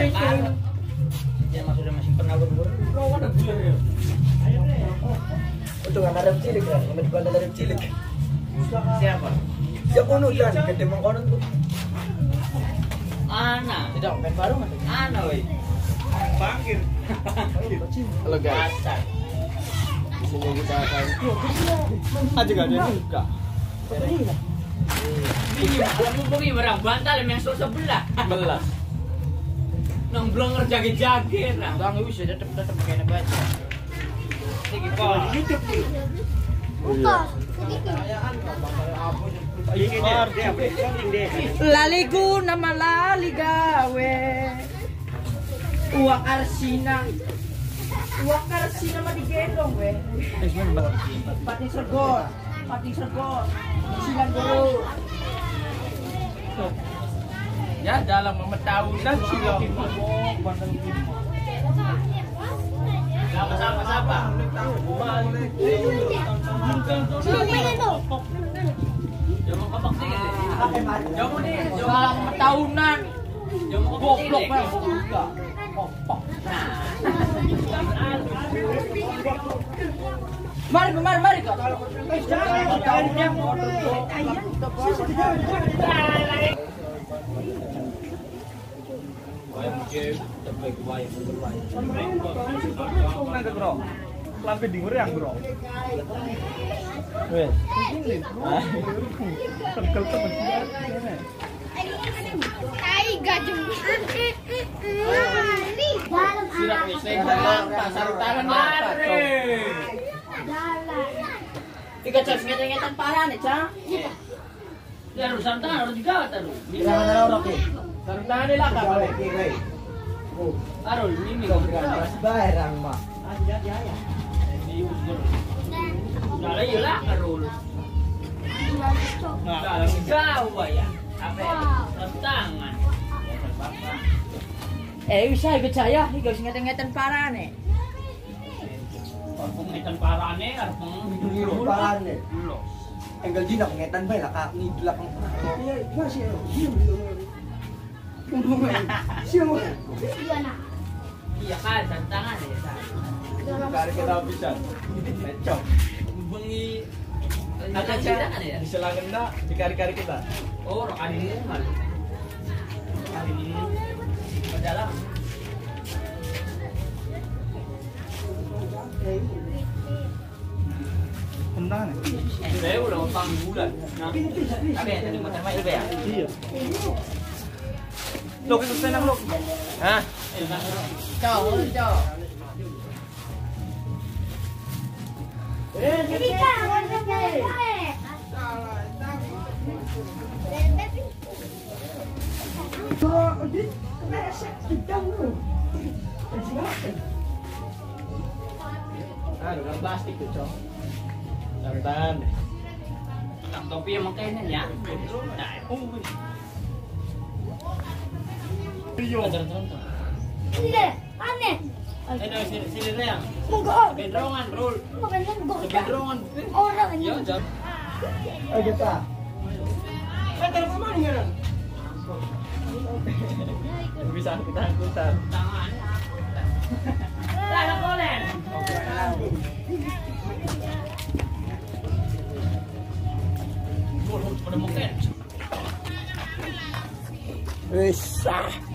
Ya maksudnya masih pernah berburu. Oh, ada bulan ya. Ayo deh. Untuk anak cilik kan, sama juga ada cilik. Siapa? Ya kono kan, gede mengkonon tuh. Ana, tidak main baru kan? Ana woi. Bangkir. Halo guys. Di sini kita akan aja gak ada buka. Kamu pergi barang bantal yang sebelah. Belas. Nang blong jage-jage nah. Bang wis tetep kene baca. Iki kok YouTube iki. Buka. Lali guna malali gawe. Uang arsina mah digendong we. Pating sergot. Silang guru. Ya dalam 5 tahunan sila. Siapa? Dalam 5 tahunan. Goblok banget. Mari kok. Lampe dinger yang bro. Wes. Tekel temen. Tai gajum. Sirak wis sarung tangan mari. Tiga cek ngetan parah nih, Cang. Ya harus sarung tangan harus digawa taruh. Jangan orang ki. Sarung tangan ni lah kalau ki. Arul ini kau berkas barang mah. Ya. Nah, iyalah Arul. Nah, jauh ya. Apa? Sarung tangan. Bisa percaya, ikaw ngeten parah nih. Arpong ngetan parah nih, arpong parah nih. Enggal di nak ngetan bay lah kak ngidlak. Iya, masih. Iya kan, tantangan ya. Kali kita bisa. Lecok. Bengi ada cara ya? Diselangan enggak di kari-kari kita. Oh, rokan ini mal. Kali ini dalam. Tendang nih. Saya udah utang bulan. Nah, ada yang tadi motor main ya? Iya. Lo kita senang lo. Hah? Ciao. Udah plastik tuh, Cok. Santan. Tak topi yang makainya ya. Nah, aneh. Sini yang. Bendrongan, Rul. Bendrongan. Orang ini. Ya, jam. Ayo kita. Telepon mana ya? Bisa kita angkutan. Tangan. Lah, boleh. Pada mungkin. Wis.